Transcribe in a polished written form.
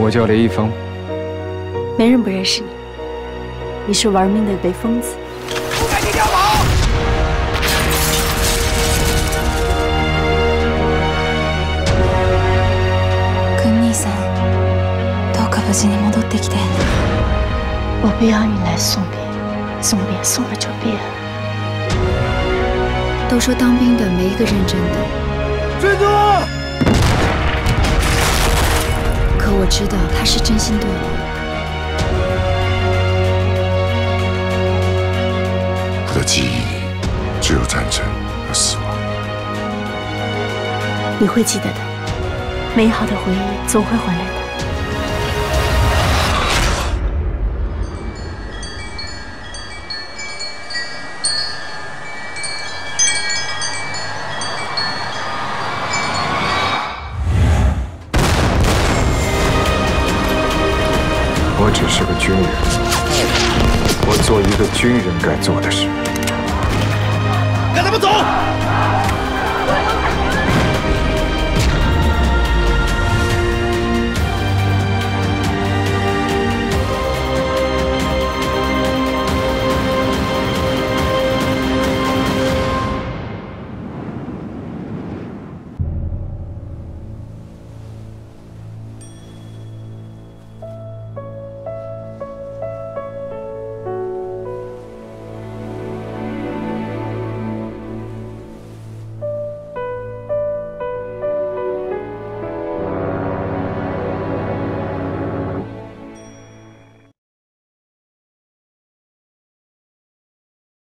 我叫雷一峰。 没人不认识你，你是玩命的雷疯子。 赶紧调跑！ 君兄さん、どうか無事に戻ってきて。 我不要你来送别，送别送了就别。 都说当兵的没一个认真的。 追踪！ 可我知道他是真心对我。 我的记忆里只有战争和死亡。 你会记得的，美好的回忆总会回来的。 我只是个军人，我做一个军人该做的事。 跟他们走！